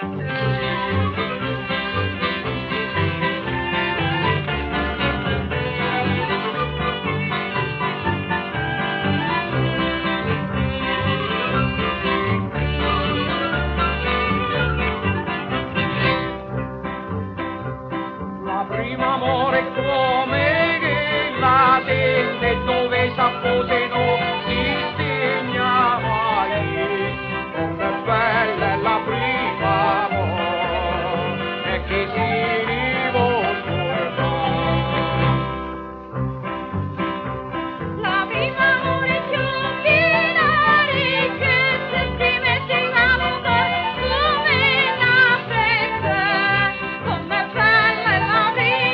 Primo amore come che la tende dove s'appose non si stegna mai, come bella è la prima amore e che si rivolta. La prima amore più finale che se si mette in amore come la festa, come bella è la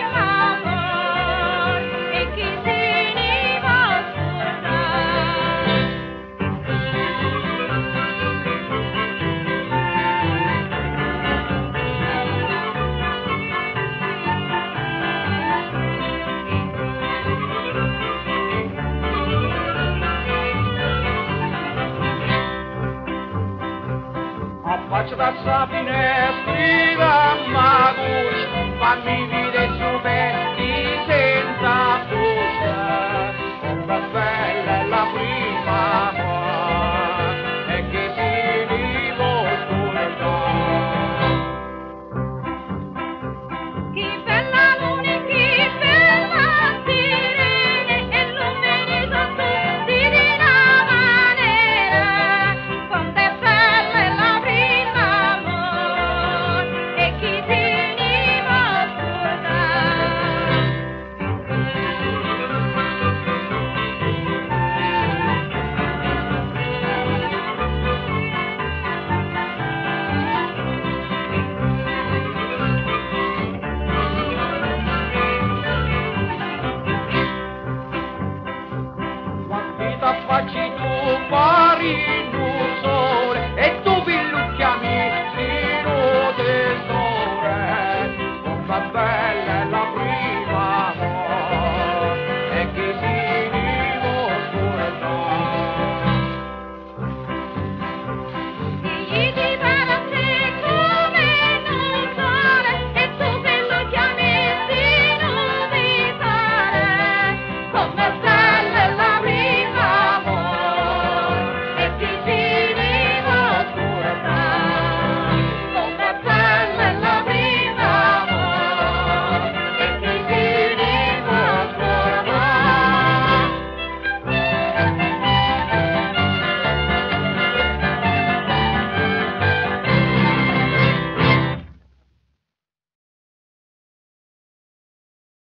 faccio da sa finestra, ma fammi vedere su me.